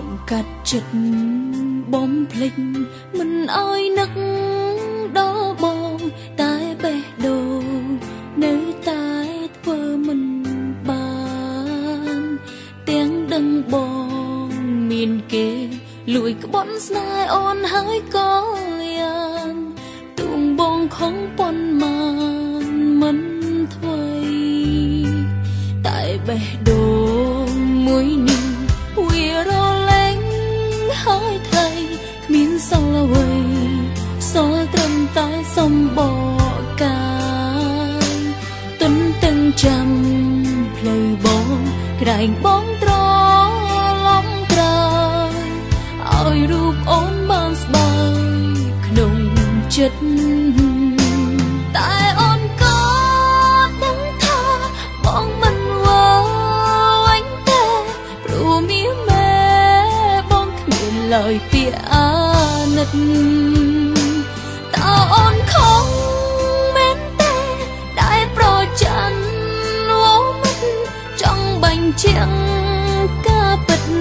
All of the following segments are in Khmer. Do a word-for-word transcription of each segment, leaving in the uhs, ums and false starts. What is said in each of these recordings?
កាត់ចិត្តបំភ្លេចមិនអោយនឹកដល់បងតែបេះដូងនៅតែធ្វើមិនបានទាំងដឹងបងមានគេលួយក្បត់ស្នេហ៍អូនហើយក៏យ៉ាងទូងបងខំប៉ុនមកមិនថ្មីតែបេះដូងមួយនេះវារលែងហើយថ្លៃគ្មានសល់អ្វីសល់ត្រឹមតែសម្បកកាយទុនទាំងចាំផ្លូវបងក្រែងបងត្រឡំក្រោយឲ្យរូបអូនបានស្បើយក្នុងចិត្តតែអូនក៏ដឹងថាបងមិនវើវិញទេព្រោះមានមេបងគ្មានឡើយពាក្យអាណិតតើអូនខំមែនទេដែលប្រច័ណ្ឌវមិតចង់បាញ់ជាងការពិត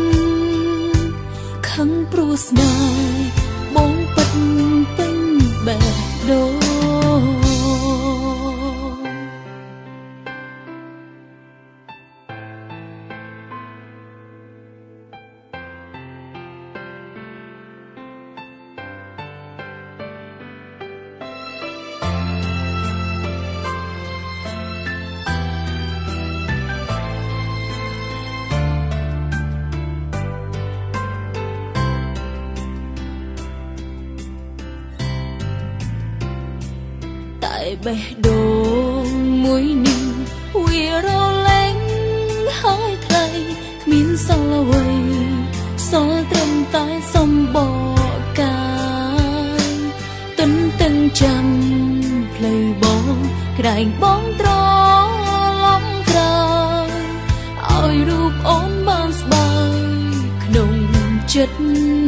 ខឹងព្រោះស្នេហ៍បងពិតពេញបេះដូងតែបេះដូងមួយនេះវារលែងហើយថ្លៃគ្មានសល់អ្វីសល់ត្រឹមតែសម្បកកាយទុនទាំងចាំផ្លូវបងក្រែងបងត្រឡំក្រោយឲ្យរូបអូនបានស្បើយក្នុងចិត្ត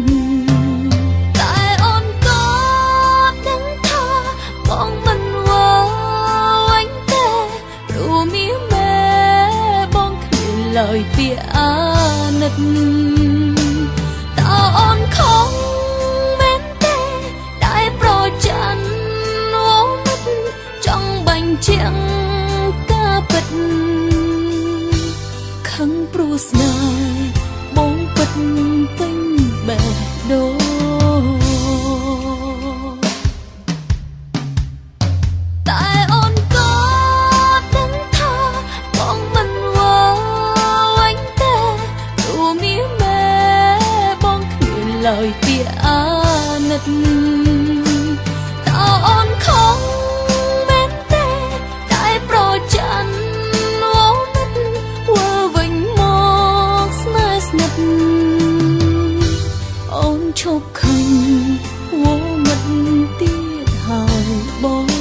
បងមិនវើវិញទេព្រោះមានមេបងគ្មានឡើយពាក្យអាណិតតើអូនខំមែនទេដែលប្រច័ណ្ឌវមិតចង់បាញ់ជាងការពិតខឹងព្រោះស្នេហ៍បងពិតពេញបេះដូងតែអូនក៏ដឹងថាបងមិនវើវិញទេព្រោះមានមេបងគ្មានឡើយពាក្យអាណិតតើអូនខំមែនទេដែលប្រច័ណ្ឌវមិតវើវិញមកស្នេហ៍ស្និទ្ធអូនឈប់ខឹងវមិតទៀតហើយបង